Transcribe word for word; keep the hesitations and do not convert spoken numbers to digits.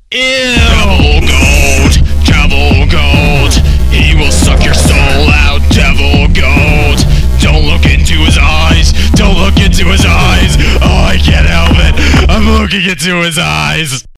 Devil goat, devil goat, he will suck your soul out, devil goat. Don't look into his eyes, don't look into his eyes. Oh, I can't help it, I'm looking into his eyes.